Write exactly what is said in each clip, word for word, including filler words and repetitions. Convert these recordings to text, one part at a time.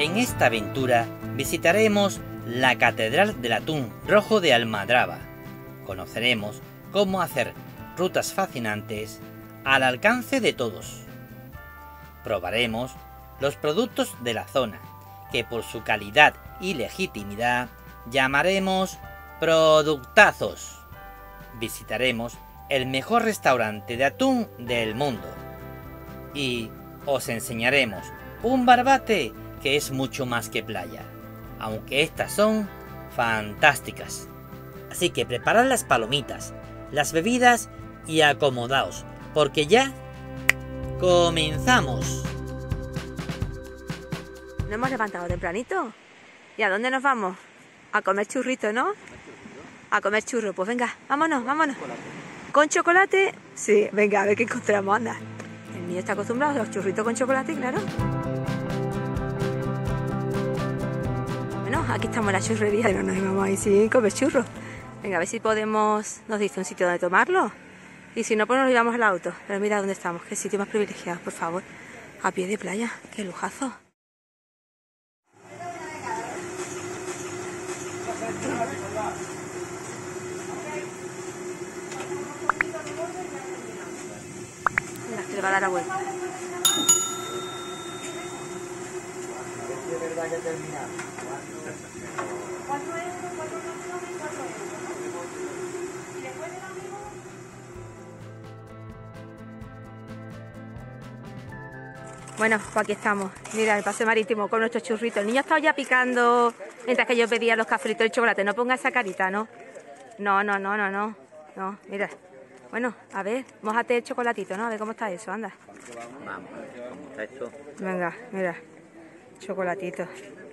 En esta aventura visitaremos la Catedral del Atún Rojo de Almadraba. Conoceremos cómo hacer rutas fascinantes al alcance de todos. Probaremos los productos de la zona, que por su calidad y legitimidad llamaremos productazos. Visitaremos el mejor restaurante de atún del mundo. Y os enseñaremos un barbate que es mucho más que playa, aunque estas son fantásticas. Así que preparad las palomitas, las bebidas y acomodaos, porque ya comenzamos. ¿Nos hemos levantado tempranito? ¿Y a dónde nos vamos? A comer churrito, ¿no? A comer churro. Pues venga, vámonos, vámonos. ¿Con chocolate? Sí, venga, a ver qué encontramos, anda. El mío está acostumbrado a los churritos con chocolate, claro. Bueno, aquí estamos en la churrería y no nos íbamos ahí sin comer churros. Venga, a ver si podemos... Nos dice un sitio donde tomarlo. Y si no, pues nos llevamos al auto. Pero mira dónde estamos, qué sitio más privilegiado, por favor. A pie de playa, qué lujazo. Mira, que le va a dar la vuelta. Es verdad que termina. Bueno, pues aquí estamos. Mira, el paseo marítimo con nuestros churritos. El niño estaba ya picando mientras que yo pedía los cafelitos de chocolate. No ponga esa carita, ¿no? No, no, no, no, no. No, mira. Bueno, a ver, mójate el chocolatito, ¿no? A ver cómo está eso, anda. Vamos, ¿cómo está esto? Venga, mira. Chocolatito.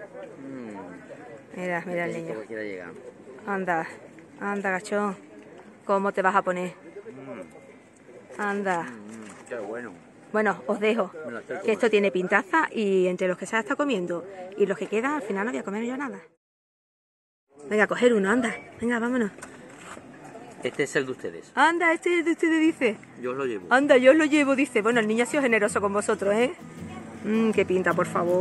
Mm, Mira, mira el niño. quiera llegar. Anda, anda, gachón. ¿Cómo te vas a poner? Anda. Mm, qué bueno. Bueno, os dejo, que esto tiene pintaza y entre los que se ha estado comiendo y los que quedan, al final no voy a comer yo nada. Venga, a coger uno, anda. Venga, vámonos. Este es el de ustedes. Anda, este es el de ustedes, dice. Yo os lo llevo. Anda, yo os lo llevo, dice. Bueno, el niño ha sido generoso con vosotros, ¿eh? Mmm, qué pinta, por favor.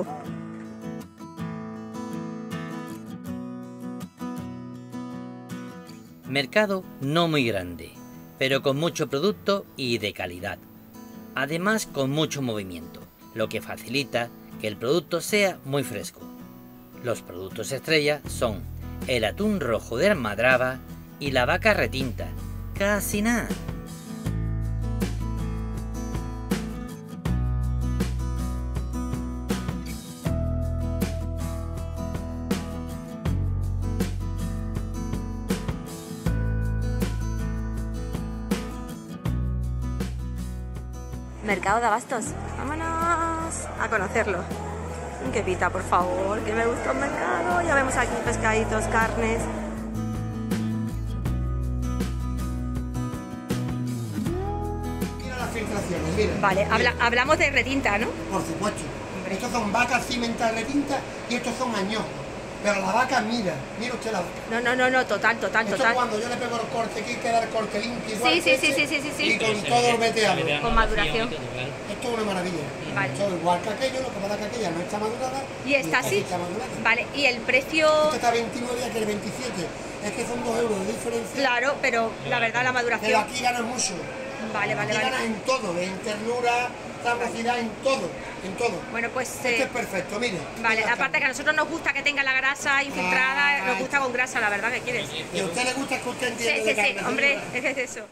Mercado no muy grande, pero con mucho producto y de calidad. Además con mucho movimiento, lo que facilita que el producto sea muy fresco. Los productos estrella son el atún rojo de Almadraba y la vaca retinta. Casi nada. Mercado de Abastos. Vámonos a conocerlo. Qué pita, por favor, que me gusta el mercado. Ya vemos aquí pescaditos, carnes. Mira las filtraciones, mira. Vale, mira. habla, hablamos de retinta, ¿no? Por supuesto. Estos son vacas cimentadas retintas y estos son años. Pero la vaca, mira, mira usted la vaca. No, no, no, no, total, total, Esto total. cuando yo le pego el corte, aquí queda el corte limpio igual. Sí, sí, que sí, este, sí, sí, sí, sí. Y con todo el veteado. Con maduración. Esto es una maravilla. Vale. Todo igual que aquello, lo que pasa es que aquella no está madurada. ¿Y esta esta sí? está madurada. Vale, y el precio... Este está a veintinueve y aquel veintisiete. Es que son dos euros de diferencia. Claro, pero la verdad la Pero maduración... aquí ganas mucho. Vale, vale, Aquí ganas vale. en todo, en ternura, sabrosidad, en todo, en todo. Bueno, pues... Este eh, es perfecto, mire. Vale, Mira, aparte que a nosotros nos gusta que tenga la grasa infiltrada, Ah, nos gusta con grasa, la verdad, ¿qué quieres? Y a usted le gusta que usted Sí, entienda sí, de sí, carne, hombre, señora. es eso.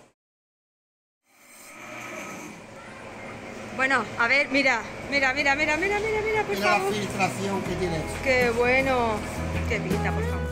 Bueno, a ver, mira, mira, mira, mira, mira, mira, mira, por Mira la favor. filtración que tiene esto. Qué bueno. Qué pinta, por favor.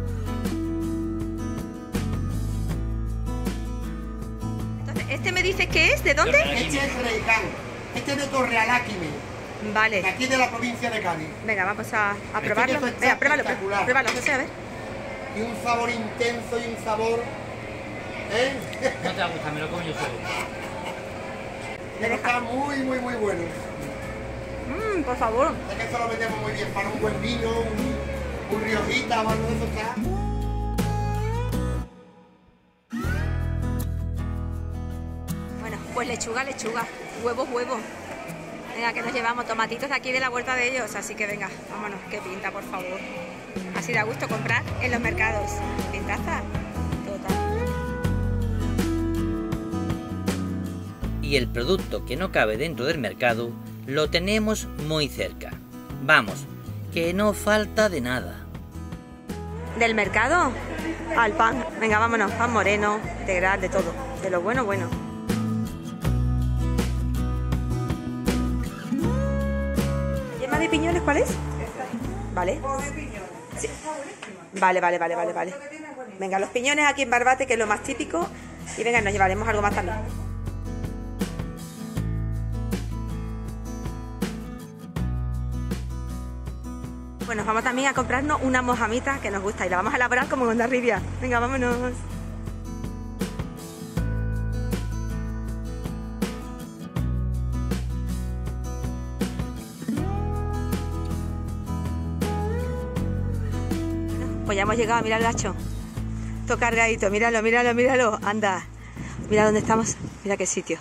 Entonces, ¿este me dices qué es? ¿De dónde? Este es Reicán. Este es de Torrealáquime, de Vale. aquí de la provincia de Cádiz. Venga, vamos a, a Este probarlo. queso está Venga, pruébalo, espectacular. pruébalo, José, a ver. Y un sabor intenso y un sabor... ¿Eh? No te va a gustar, me lo como yo solo. Esto está muy, muy, muy bueno. Mmm, por favor. Es que esto lo metemos muy bien para un buen vino, un, un riojita o algo de eso está. Bueno, pues lechuga, lechuga. Huevos, huevos. Venga, que nos llevamos tomatitos de aquí de la huerta de ellos, así que venga, vámonos, qué pinta, por favor. Así da gusto comprar en los mercados. Pintaza, total. Y el producto que no cabe dentro del mercado lo tenemos muy cerca. Vamos, que no falta de nada. ¿Del mercado? Al pan. Venga, vámonos, pan moreno, integral, de todo. De lo bueno, bueno. ¿Yema de piñones cuál es? Vale. Sí. Vale, vale, vale, vale, vale. Venga, los piñones aquí en Barbate, que es lo más típico. Y venga, nos llevaremos algo más también. Bueno, vamos también a comprarnos una mojamita que nos gusta y la vamos a elaborar como en Hondarribia. Venga, vámonos. Pues ya hemos llegado, mira el gacho. Todo cargadito, míralo, míralo, míralo. Anda, mira dónde estamos, mira qué sitio.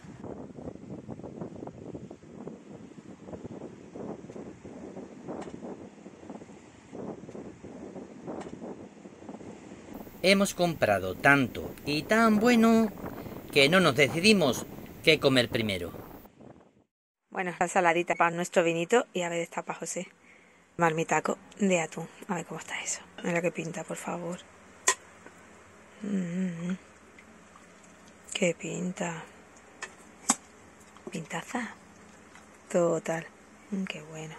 Hemos comprado tanto y tan bueno que no nos decidimos qué comer primero. Bueno, la saladita para nuestro vinito y a ver esta para José. Marmitaco de atún. A ver cómo está eso. Mira qué pinta, por favor. Mm-hmm. Qué pinta. Pintaza. Total. Mm, qué bueno.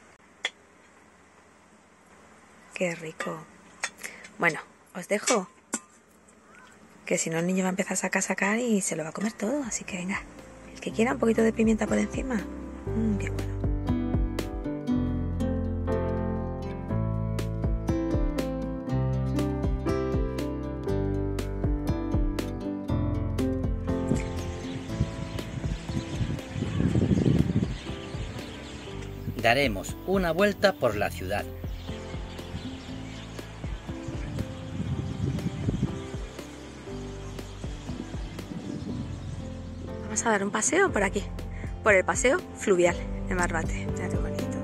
Qué rico. Bueno, os dejo. Que si no el niño va a empezar a sacar, sacar y se lo va a comer todo. Así que venga. El que quiera un poquito de pimienta por encima. Mm, qué bueno. Daremos una vuelta por la ciudad. Vamos a dar un paseo por aquí, por el paseo fluvial de Barbate. Mira qué bonito.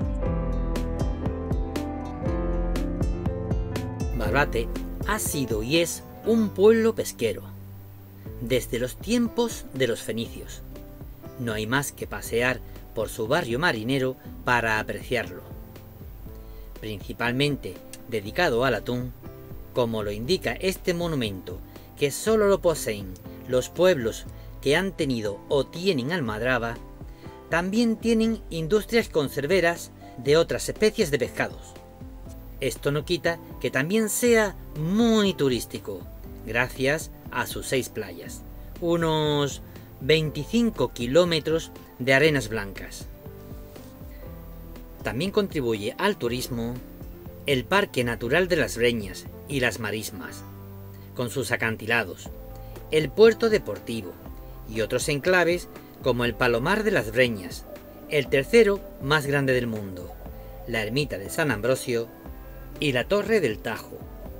Barbate ha sido y es un pueblo pesquero, desde los tiempos de los fenicios. No hay más que pasear por su barrio marinero para apreciarlo. Principalmente dedicado al atún, como lo indica este monumento, que solo lo poseen los pueblos que han tenido o tienen almadraba, también tienen industrias conserveras de otras especies de pescados. Esto no quita que también sea muy turístico, gracias a sus seis playas, unos veinticinco kilómetros de arenas blancas. También contribuye al turismo el Parque Natural de las Breñas y las Marismas, con sus acantilados, el puerto deportivo y otros enclaves como el Palomar de las Breñas, el tercero más grande del mundo, la ermita de San Ambrosio y la Torre del Tajo.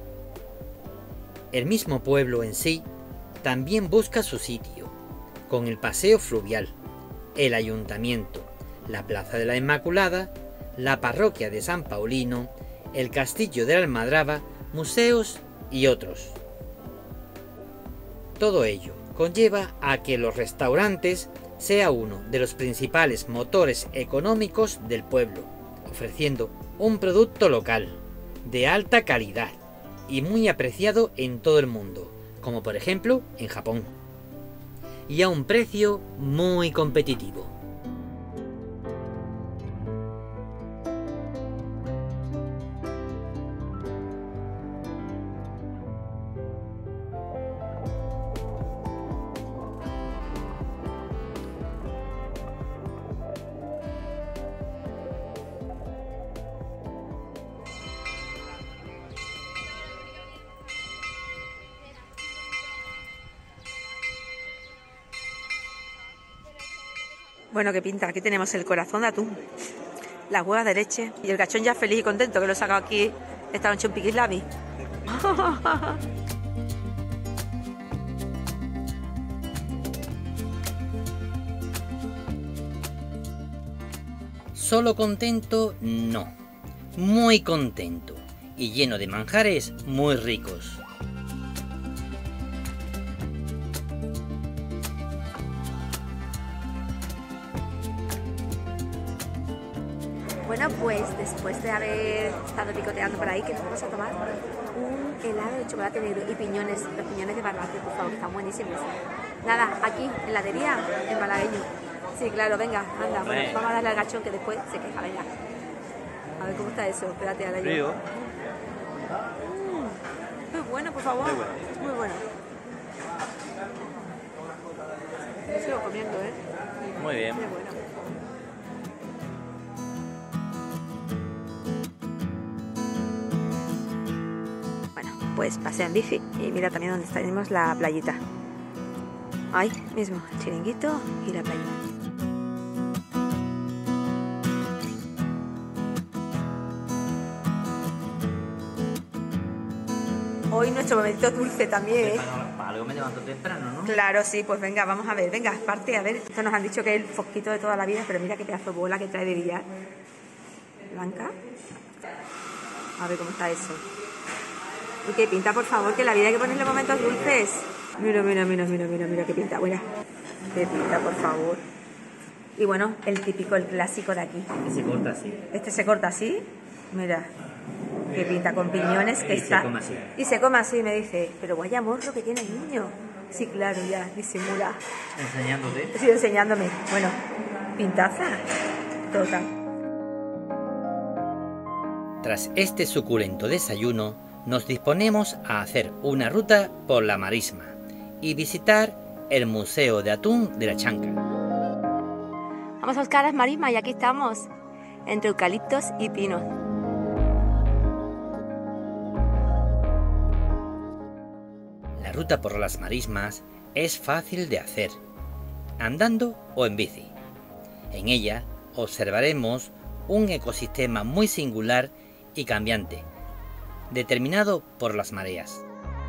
El mismo pueblo en sí también busca su sitio, con el paseo fluvial, el ayuntamiento, la Plaza de la Inmaculada, la parroquia de San Paulino, el castillo de la Almadraba, museos y otros. Todo ello conlleva a que los restaurantes sea uno de los principales motores económicos del pueblo, ofreciendo un producto local, de alta calidad y muy apreciado en todo el mundo, como por ejemplo en Japón, y a un precio muy competitivo. Bueno, qué pinta. Aquí tenemos el corazón de atún, las huevas de leche y el gachón ya feliz y contento que lo he sacado aquí esta noche en Piquislavi. Solo contento, no. Muy contento y lleno de manjares muy ricos. Bueno, pues después de haber estado picoteando por ahí, que nos vamos a tomar un helado de chocolate negro y piñones, los piñones de Barbate, por favor, que están buenísimos. Nada, aquí, heladería, en malagueño. Sí, claro, venga, anda, bueno, vamos a darle al gachón que después se queja, venga. A ver cómo está eso, espérate, ahora yo. Mm, muy bueno, por favor, muy bueno. Muy bueno. Yo sigo comiendo, ¿eh? Muy bien. Muy bueno. Pues paseo en bici y mira también donde tenemos la playita. Ahí mismo, el chiringuito y la playita. Hoy nuestro momento dulce también, ¿eh? Para algo me levanto temprano, ¿no? Claro, sí, pues venga, vamos a ver, venga, parte, a ver. Esto nos han dicho que es el fosquito de toda la vida, pero mira qué pedazo de bola que trae de billar. Blanca. A ver cómo está eso. ¿Y qué pinta, por favor? Que la vida hay que ponerle momentos dulces. Mira, mira, mira, mira, mira, mira qué pinta. Mira, qué pinta, por favor. Y bueno, el típico, el clásico de aquí. Este se corta así. Este se corta así. Mira, qué pinta con piñones que y está. Se come así. Y se come así, me dice. Pero vaya morro que tiene el niño. Sí, claro, ya, disimula. Enseñándote. Sí, enseñándome. Bueno, pintaza. Total. Tras este suculento desayuno, nos disponemos a hacer una ruta por la marisma y visitar el Museo de Atún de la Chanca. Vamos a buscar las marismas y aquí estamos, entre eucaliptos y pinos. La ruta por las marismas es fácil de hacer, andando o en bici. En ella observaremos un ecosistema muy singular y cambiante, determinado por las mareas.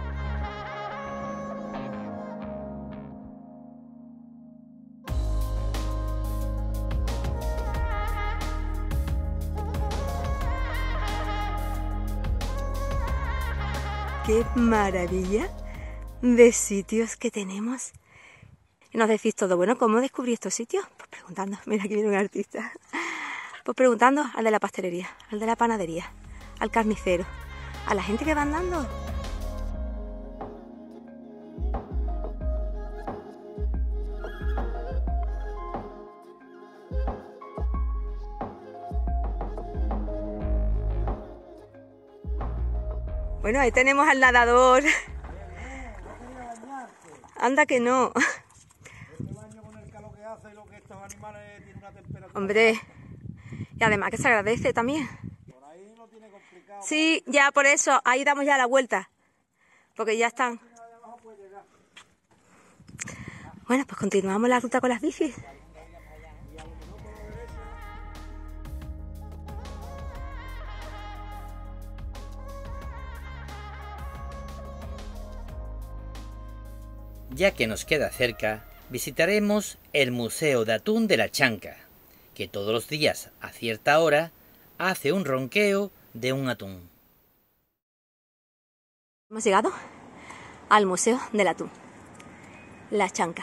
¡Qué maravilla de sitios que tenemos! Y nos decís todo, bueno, ¿cómo descubrí estos sitios? Pues preguntando, mira aquí viene un artista. Pues preguntando al de la pastelería, al de la panadería, al carnicero, a la gente que va andando. Bueno, ahí tenemos al nadador. Anda que no. Hombre, y además que se agradece también. Sí, ya por eso, ahí damos ya la vuelta, porque ya están. Bueno, pues continuamos la ruta con las bicis. Ya que nos queda cerca, visitaremos el Museo de Atún de la Chanca, que todos los días a cierta hora hace un ronqueo de un atún. Hemos llegado al Museo del Atún, La Chanca.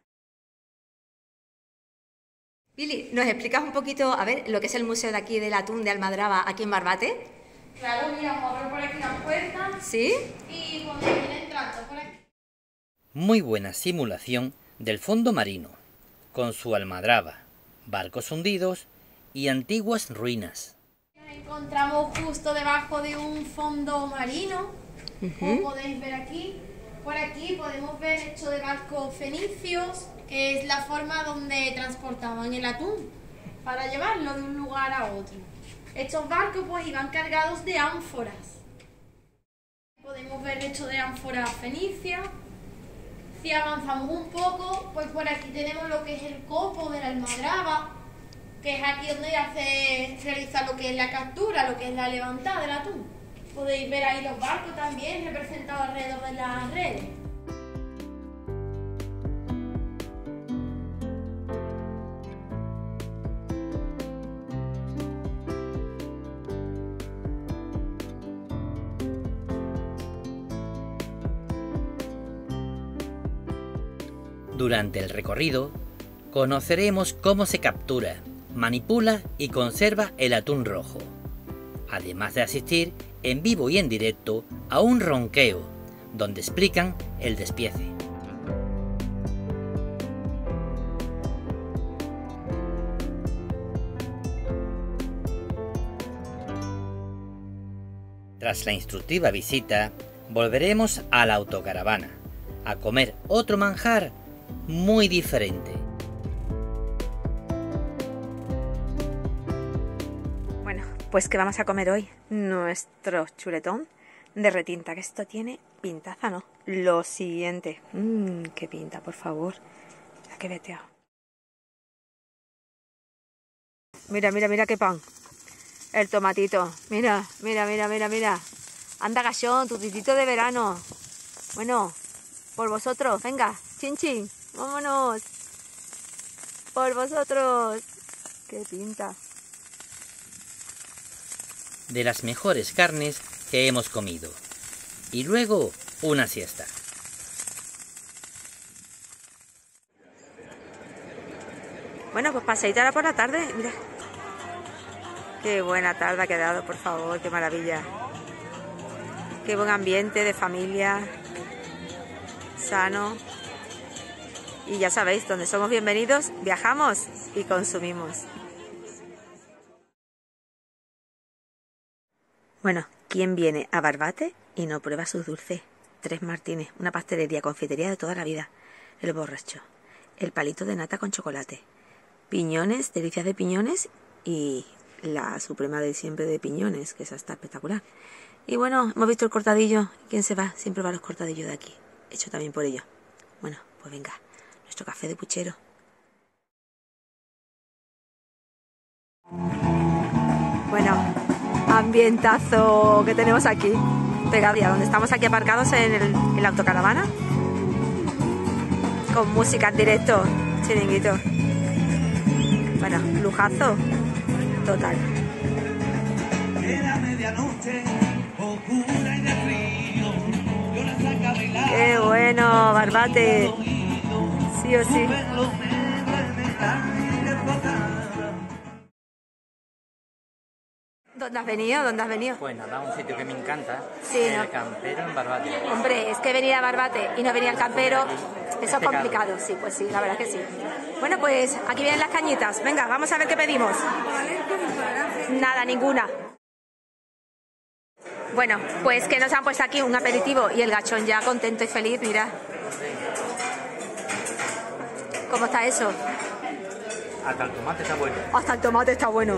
Billy, ¿nos explicas un poquito, a ver, lo que es el Museo de aquí del Atún de Almadraba, aquí en Barbate? Claro, mira, vamos a ver por aquí la puerta. ¿Sí? Y cuando viene entrando por aquí. Muy buena simulación del fondo marino, con su almadraba, barcos hundidos y antiguas ruinas. Nos encontramos justo debajo de un fondo marino, uh-huh. Como podéis ver aquí. Por aquí podemos ver hecho de barcos fenicios, que es la forma donde transportaban el atún para llevarlo de un lugar a otro. Estos barcos pues iban cargados de ánforas. Podemos ver hecho de ánforas fenicias. Si avanzamos un poco, pues por aquí tenemos lo que es el copo de la almadraba, que es aquí donde hace realizar lo que es la captura, lo que es la levantada del atún. Podéis ver ahí los barcos también representados alrededor de las redes. Durante el recorrido, conoceremos cómo se captura, manipula y conserva el atún rojo, además de asistir en vivo y en directo a un ronqueo, donde explican el despiece. Tras la instructiva visita, volveremos a la autocaravana, a comer otro manjar muy diferente. Bueno, pues ¿qué vamos a comer hoy? Nuestro chuletón de retinta, que esto tiene pintaza, ¿no? Lo siguiente. Mmm, qué pinta, por favor. Mira qué veteado. Mira, mira, mira qué pan. El tomatito. Mira, mira, mira, mira, mira. Anda, Gachón, tu titito de verano. Bueno, por vosotros, venga, chin chin, vámonos. Por vosotros. Qué pinta. De las mejores carnes que hemos comido. Y luego una siesta. Bueno, pues paseíta ahora por la tarde, mira. Qué buena tarde ha quedado, por favor, qué maravilla. Qué buen ambiente de familia, sano. Y ya sabéis, donde somos bienvenidos, viajamos y consumimos. Bueno, ¿quién viene a Barbate y no prueba sus dulces? Tres Martínez, una pastelería, confitería de toda la vida. El borracho, el palito de nata con chocolate, piñones, delicias de piñones y la suprema de siempre de piñones, que esa está espectacular. Y bueno, hemos visto el cortadillo. ¿Quién se va? Siempre va a los cortadillos de aquí. Hecho también por ello. Bueno, pues venga, nuestro café de puchero. Bueno, ambientazo que tenemos aquí. Pegadilla, donde estamos aquí aparcados en, el, en la autocaravana. Con música en directo, chiringuito. Bueno, lujazo total. Qué bueno, Barbate. Sí o sí. ¿Dónde has venido? ¿Dónde has venido? Pues nada, un sitio que me encanta. Sí, el ¿no? Campero en Barbate. Hombre, es que venir a Barbate y no venir al Campero, eso es complicado. Sí, pues sí, la verdad es que sí. Bueno, pues aquí vienen las cañitas. Venga, vamos a ver qué pedimos. Nada, ninguna. Bueno, pues que nos han puesto aquí un aperitivo y el Gachón ya contento y feliz, mira. ¿Cómo está eso? Hasta el tomate está bueno. Hasta el tomate está bueno.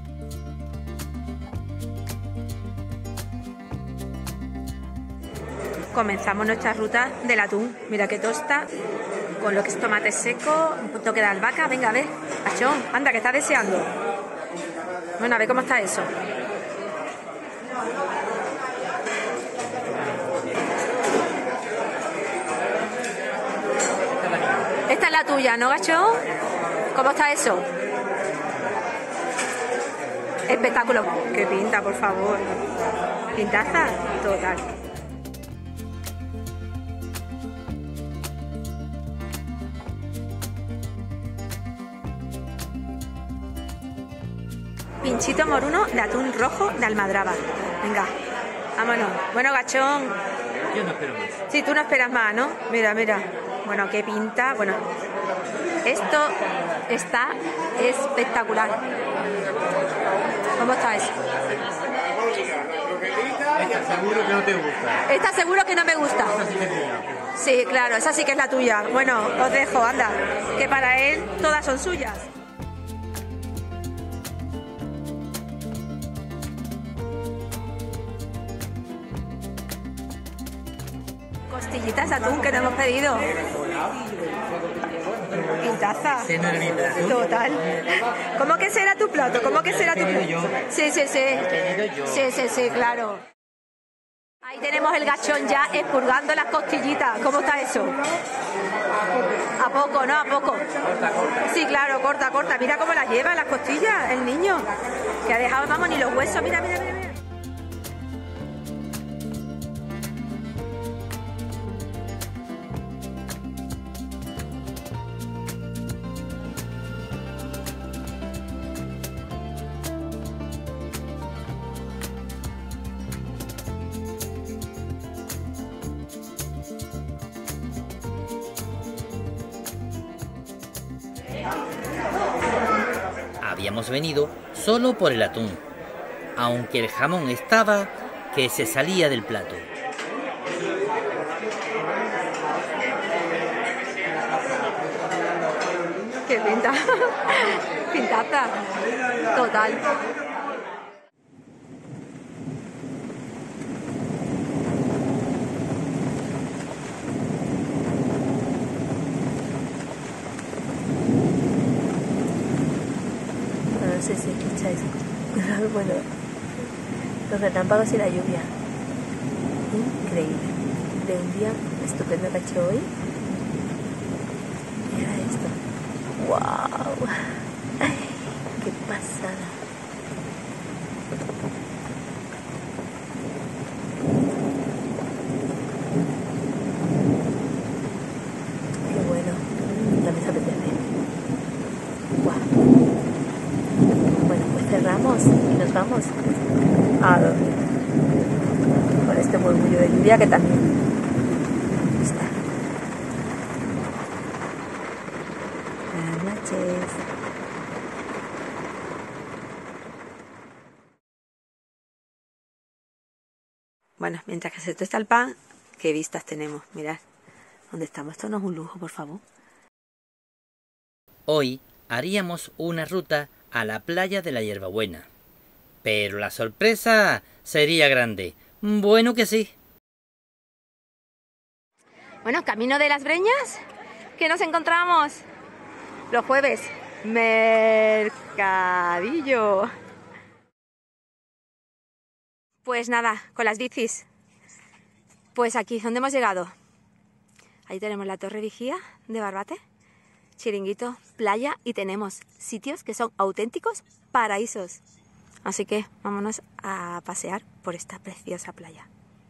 Comenzamos nuestra ruta del atún. Mira qué tosta, con lo que es tomate seco, un toque de albahaca. Venga, a ver, Gachón, anda, que está deseando. Bueno, a ver cómo está eso. Esta es la tuya, ¿no, Gachón? ¿Cómo está eso? Espectáculo. Qué pinta, por favor. Pintaza total. Pinchito moruno de atún rojo de almadraba. Venga, vámonos. Bueno, Gachón. Yo no espero más. Sí, tú no esperas más, ¿no? Mira, mira. Bueno, qué pinta. Bueno, esto está espectacular. ¿Cómo está eso? Esta seguro que no te gusta. Esta seguro que no me gusta. Sí, claro, esa sí que es la tuya. Bueno, os dejo, anda. Que para él todas son suyas. Costillitas de atún que no hemos pedido. Pintaza. Total. ¿Cómo que será tu plato? ¿Cómo que será tu plato? Sí, sí, sí. Sí, sí, sí, claro. Ahí tenemos el Gachón ya expurgando las costillitas. ¿Cómo está eso? A poco, ¿no? A poco. Sí, claro, corta, corta. Mira cómo las lleva las costillas el niño. Que ha dejado, vamos, ni los huesos. Mira, mira, mira. mira. habíamos venido solo por el atún, aunque el jamón estaba que se salía del plato. ¡Qué pinta! Pintaza. Total. No sé si escucháis. Bueno, los relámpagos y la lluvia. Increíble. De un día estupendo que ha hecho hoy. Mira esto. ¡Wow! ¡Qué pasada! ¡Qué bueno! Ya me apetece. ¡Wow! Bueno, pues cerramos y nos vamos a dormir. Con este murmullo de lluvia que también está. Buenas noches. Bueno, mientras que se tuesta el pan, qué vistas tenemos. Mirad, ¿dónde estamos? Esto no es un lujo, por favor. Hoy haríamos una ruta a la playa de la Hierbabuena, pero la sorpresa sería grande. Bueno que sí. Bueno, camino de las Breñas, ¿qué nos encontramos? Los jueves, mercadillo. Pues nada, con las bicis. Pues aquí, ¿dónde hemos llegado? Ahí tenemos la Torre Vigía de Barbate, chiringuito, playa y tenemos sitios que son auténticos paraísos. Así que vámonos a pasear por esta preciosa playa.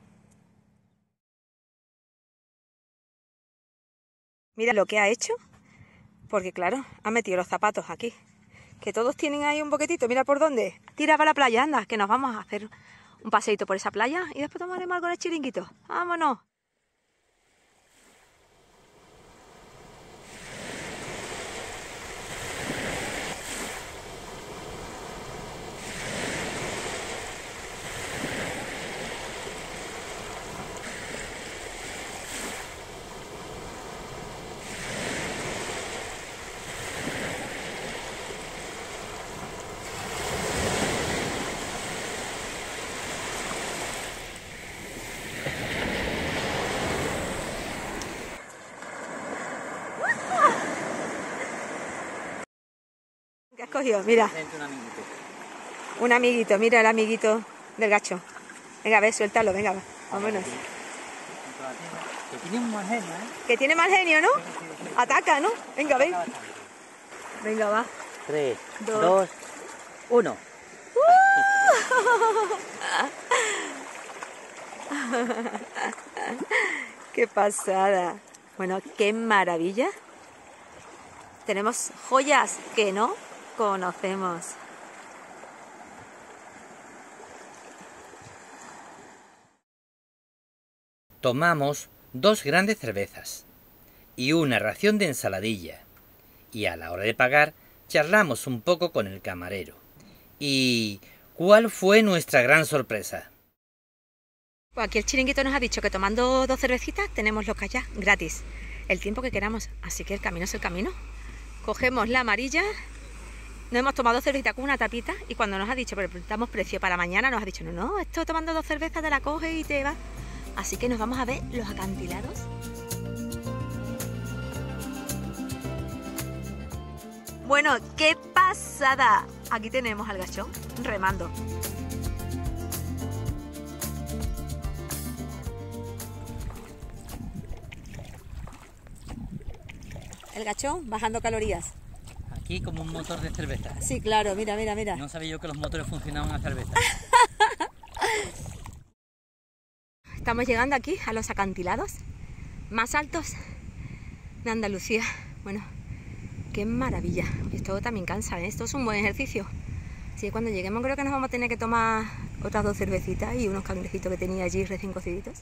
Mira lo que ha hecho, porque claro, ha metido los zapatos aquí, que todos tienen ahí un boquetito, mira por dónde. Tira para la playa, anda, que nos vamos a hacer un paseíto por esa playa y después tomaremos algo en el chiringuito. ¡Vámonos! ¿Qué has cogido? Mira. Un amiguito. Un amiguito, mira el amiguito del gacho. Venga, a ver, suéltalo, venga, vámonos. Que tiene un mal genio, ¿eh? Que tiene mal genio, ¿no? Ataca, ¿no? Venga, ven. Venga, va. Tres, Dos. dos, uno. ¡Qué pasada! Bueno, qué maravilla. Tenemos joyas que no conocemos. Tomamos dos grandes cervezas y una ración de ensaladilla. Y a la hora de pagar, charlamos un poco con el camarero. ¿Y cuál fue nuestra gran sorpresa? Pues aquí el chiringuito nos ha dicho que tomando dos cervecitas tenemos loca ya, gratis, el tiempo que queramos. Así que el camino es el camino. Cogemos la amarilla, nos hemos tomado dos cervecitas con una tapita y cuando nos ha dicho, pero preguntamos precio para mañana, nos ha dicho, no, no, esto tomando dos cervezas te la coges y te vas. Así que nos vamos a ver los acantilados. Bueno, ¡qué pasada! Aquí tenemos al gachón remando. El gachón bajando calorías. Aquí como un motor de cerveza. Sí, claro, mira, mira, mira. No sabía yo que los motores funcionaban a cerveza. Estamos llegando aquí a los acantilados más altos de Andalucía. Bueno, qué maravilla. Esto también cansa, ¿eh? Esto es un buen ejercicio. Así que cuando lleguemos creo que nos vamos a tener que tomar otras dos cervecitas y unos cangrecitos que tenía allí recién cociditos.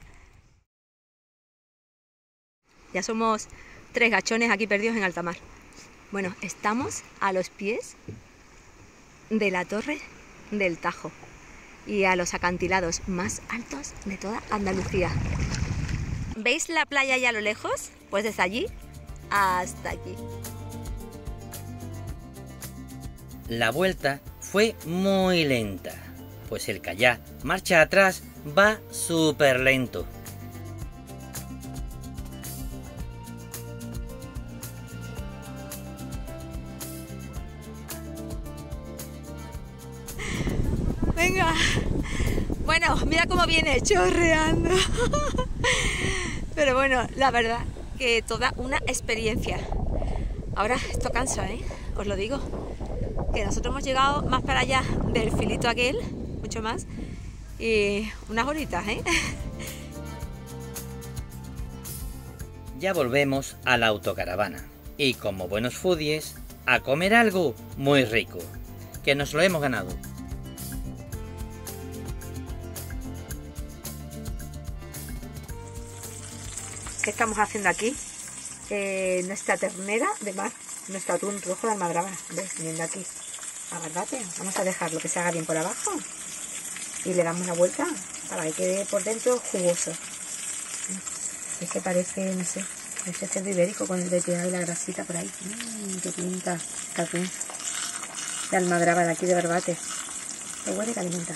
Ya somos tres gachones aquí perdidos en alta mar. Bueno, estamos a los pies de la Torre del Tajo y a los acantilados más altos de toda Andalucía. ¿Veis la playa allá a lo lejos? Pues desde allí hasta aquí. La vuelta fue muy lenta, pues el kayak marcha atrás va súper lento. Venga, bueno, mira cómo viene chorreando. Pero bueno, la verdad que toda una experiencia. Ahora esto cansa, ¿eh? Os lo digo. Que nosotros hemos llegado más para allá del filito aquel, mucho más, y unas horitas, ¿eh? Ya volvemos a la autocaravana y como buenos foodies, a comer algo muy rico, que nos lo hemos ganado. ¿Qué estamos haciendo aquí? Eh, nuestra ternera de mar, nuestro atún rojo de Almadraba, ¿ves? Viendo aquí a Barbate. Vamos a dejarlo que se haga bien por abajo y le damos la vuelta para que quede por dentro jugoso. Es que parece, no sé, parece cerdo ibérico con el veteado y la grasita por ahí. Mmm, qué pinta este atún de Almadraba de aquí de Barbate. Qué huele que alimenta.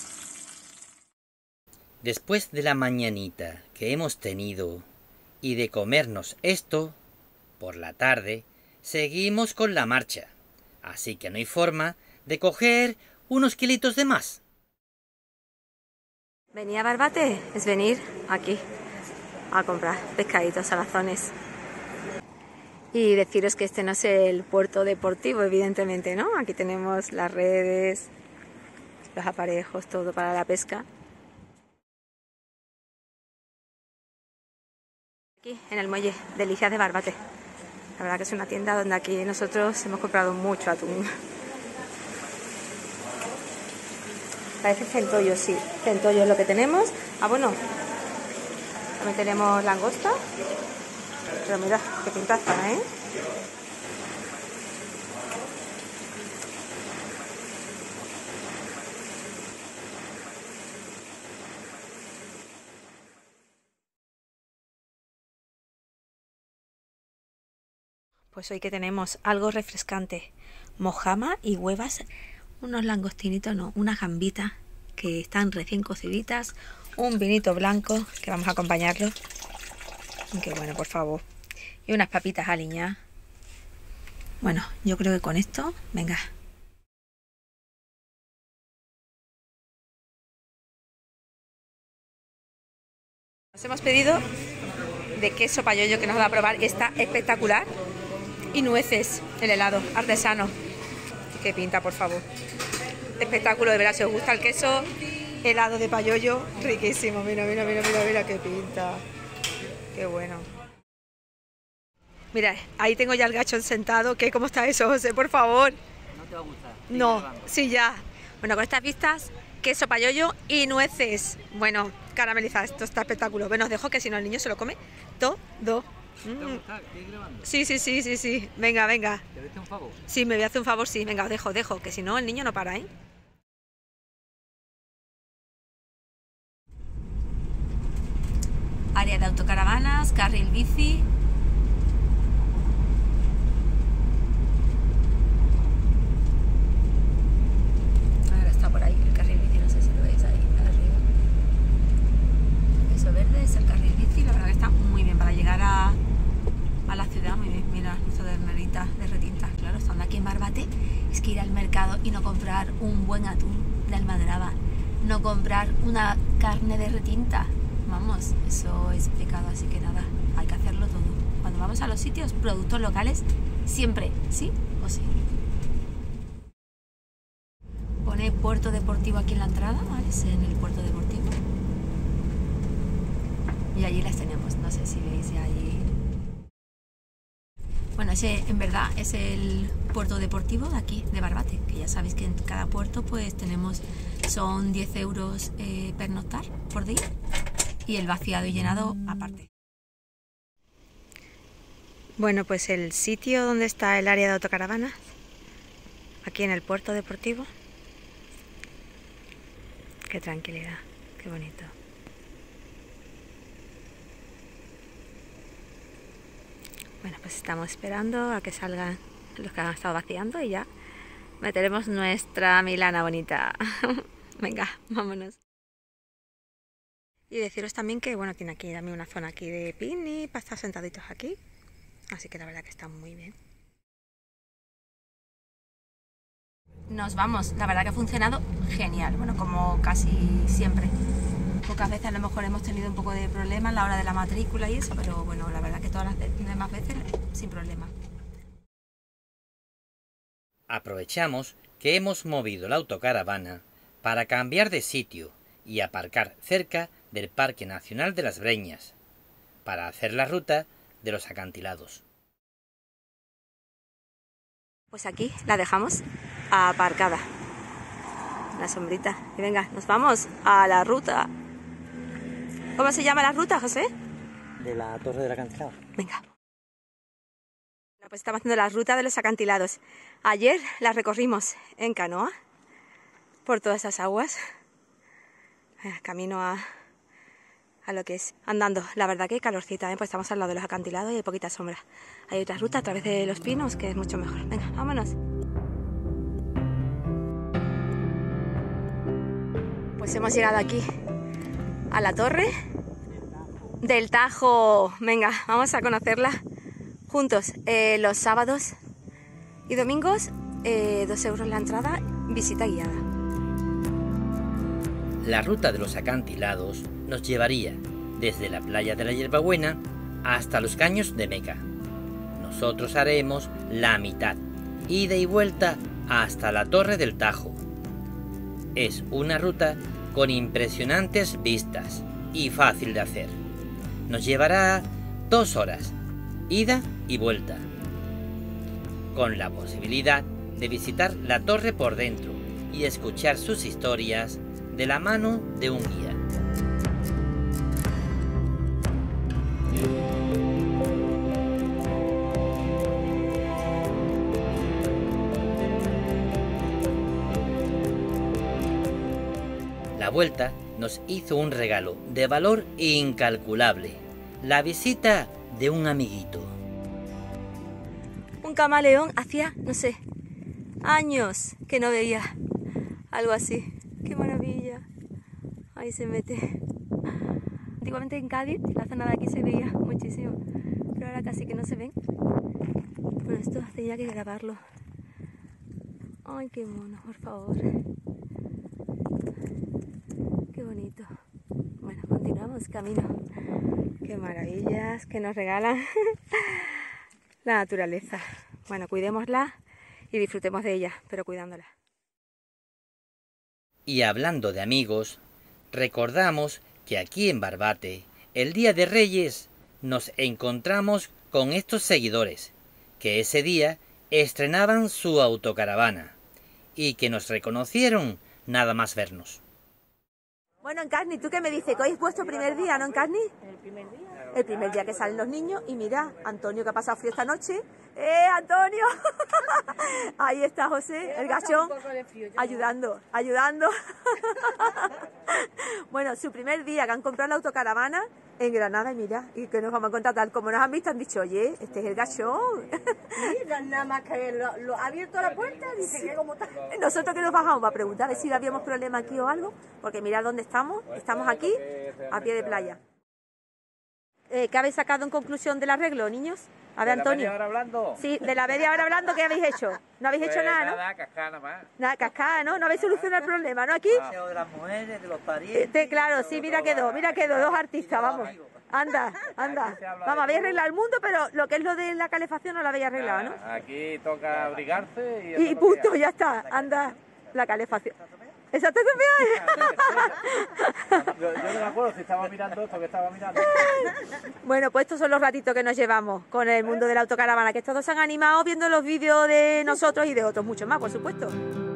Después de la mañanita que hemos tenido y de comernos esto, por la tarde seguimos con la marcha, así que no hay forma de coger unos kilitos de más. Venir a Barbate es venir aquí a comprar pescaditos salazones. Y deciros que este no es el puerto deportivo, evidentemente, ¿no? Aquí tenemos las redes, los aparejos, todo para la pesca. Aquí en el muelle Delicias de Barbate. La verdad que es una tienda donde aquí nosotros hemos comprado mucho atún. Parece centollo, sí. Centollo es lo que tenemos. Ah, bueno. También tenemos langosta. Pero mira, qué pintaza, ¿eh? Pues hoy que tenemos algo refrescante, mojama y huevas, unos langostinitos, no, unas gambitas que están recién cociditas, un vinito blanco que vamos a acompañarlo, que bueno, por favor, y unas papitas aliñadas. Bueno, yo creo que con esto, venga. Nos hemos pedido de queso payollo que nos va a probar, está espectacular. Y nueces, el helado artesano. Qué pinta, por favor. Espectáculo, de verdad, si os gusta el queso, helado de payollo, riquísimo. Mira, mira, mira, mira, mira qué pinta. Qué bueno. Mira, ahí tengo ya el gachón sentado. ¿Qué? ¿Cómo está eso, José? Por favor. ¿No te va a gustar? No, sí, ya. Bueno, con estas vistas, queso payollo y nueces. Bueno, caramelizada, esto está espectacular. Bueno, os dejo que si no el niño se lo come todo. ¿Te va a gustar? ¿Quieres grabando? Sí, sí, sí, sí, sí. Venga, venga. ¿Te voy a hacer un favor? Sí, me voy a hacer un favor, sí. Venga, os dejo, dejo, que si no el niño no para, ¿eh? Área de autocaravanas, carril bici. Ahora está por ahí el carril bici, no sé si lo veis ahí arriba. Eso verde es el carril bici, la verdad que está muy bien para llegar a, a la ciudad, muy bien. Mira, nuestro de terneritas de retintas, claro, estando aquí en Barbate, es que ir al mercado y no comprar un buen atún de Almadraba, no comprar una carne de retinta. Vamos, eso es pecado, así que nada, hay que hacerlo todo. Cuando vamos a los sitios, productos locales, siempre, ¿sí o sí? Pone puerto deportivo aquí en la entrada, ¿vale? Es en el puerto deportivo. Y allí las tenemos, no sé si veis ya allí. Bueno, ese en verdad es el puerto deportivo de aquí, de Barbate, que ya sabéis que en cada puerto pues tenemos, son diez euros eh, pernoctar por día. Y el vaciado y llenado aparte. Bueno, pues el sitio donde está el área de autocaravanas, aquí en el puerto deportivo. Qué tranquilidad, qué bonito. Bueno, pues estamos esperando a que salgan los que han estado vaciando y ya meteremos nuestra Milana bonita. Venga, vámonos. Y deciros también que, bueno, tiene aquí también una zona aquí de picnic para estar sentaditos aquí. Así que la verdad que está muy bien. Nos vamos, la verdad que ha funcionado genial, bueno, como casi siempre. Pocas veces a lo mejor hemos tenido un poco de problemas a la hora de la matrícula y eso, pero bueno, la verdad que todas las demás veces sin problema. Aprovechamos que hemos movido la autocaravana para cambiar de sitio y aparcar cerca del Parque Nacional de las Breñas, para hacer la ruta de los acantilados. Pues aquí la dejamos aparcada, la sombrita. Y venga, nos vamos a la ruta. ¿Cómo se llama la ruta, José? De la Torre del Acantilado. Venga. Bueno, pues estamos haciendo la ruta de los acantilados. Ayer la recorrimos en canoa por todas esas aguas. Camino a, a lo que es andando. La verdad que hay calorcita, ¿eh? Pues estamos al lado de los acantilados y hay poquita sombra. Hay otra ruta a través de los pinos que es mucho mejor. Venga, vámonos. Pues hemos llegado aquí a la Torre del Tajo. Venga, vamos a conocerla juntos. Eh, los sábados y domingos, eh, dos euros la entrada, visita guiada. La ruta de los acantilados nos llevaría desde la playa de la Hierbabuena hasta los caños de Meca. Nosotros haremos la mitad, ida y vuelta hasta la Torre del Tajo. Es una ruta con impresionantes vistas y fácil de hacer. Nos llevará dos horas, ida y vuelta, con la posibilidad de visitar la torre por dentro y escuchar sus historias de la mano de un guía. La vuelta nos hizo un regalo de valor incalculable, la visita de un amiguito. Un camaleón hacía, no sé, años que no veía algo así. ¡Qué maravilla! Ahí se mete. Antiguamente en Cádiz, la zona de aquí se veía muchísimo, pero ahora casi que no se ven. Bueno, esto tenía que grabarlo. ¡Ay, qué mono, por favor! ¡Qué bonito! Bueno, continuamos camino. ¡Qué maravillas que nos regalan la naturaleza! Bueno, cuidémosla y disfrutemos de ella, pero cuidándola. Y hablando de amigos, recordamos que aquí en Barbate, el Día de Reyes, nos encontramos con estos seguidores, que ese día estrenaban su autocaravana y que nos reconocieron nada más vernos. Bueno, Encarni, ¿tú qué me dices? ¿Que hoy es vuestro primer día, no, Encarni? El primer día. El primer día que salen los niños y mira, Antonio que ha pasado frío esta noche. ¡Eh, Antonio! Ahí está José, el gachón, ayudando, ayudando. Bueno, su primer día que han comprado la autocaravana en Granada y mira, y que nos vamos a contar tal como nos han visto, han dicho, oye, este es el gachón. Mira, nada más que lo, lo ha abierto la puerta, dice Sí. que como está. Nosotros que nos bajamos para preguntar a ver si habíamos problema aquí o algo, porque mirad dónde estamos, estamos aquí a pie de playa. Eh, ¿Qué habéis sacado en conclusión del arreglo, niños? A ver, Antonio. ¿De la media hora hablando? Sí, de la media hora hablando, ¿qué habéis hecho? No habéis hecho Pues nada, ¿no? Nada, cascada nada más. Nada, cascada, ¿no? No habéis solucionado el problema, ¿no? Aquí, De las mujeres, de los eh, parientes. te- claro, sí, mira quedó, mira quedó, dos artistas, vamos. Anda, anda. Vamos, habéis arreglado el mundo, pero lo que es lo de la calefacción no lo habéis arreglado, ¿no? Nada, aquí toca abrigarse y... eso Y es lo que punto, hay. ya está, anda, la calefacción. ¿Exacto? Yo, yo no me acuerdo si estaba mirando esto que estaba mirando. Bueno, pues estos son los ratitos que nos llevamos con el mundo de la autocaravana, que todos se han animado viendo los vídeos de nosotros y de otros, muchos más, por supuesto.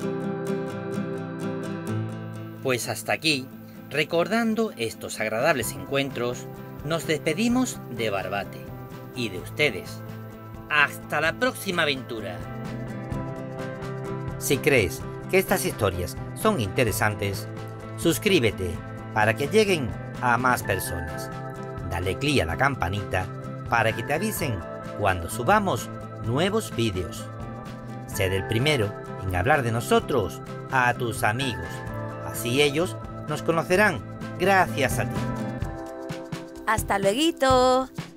Pues hasta aquí, recordando estos agradables encuentros, nos despedimos de Barbate y de ustedes. ¡Hasta la próxima aventura! Si crees que estas historias son interesantes, suscríbete para que lleguen a más personas. Dale clic a la campanita para que te avisen cuando subamos nuevos vídeos. Sé el primero en hablar de nosotros a tus amigos. Así ellos nos conocerán gracias a ti. ¡Hasta luego!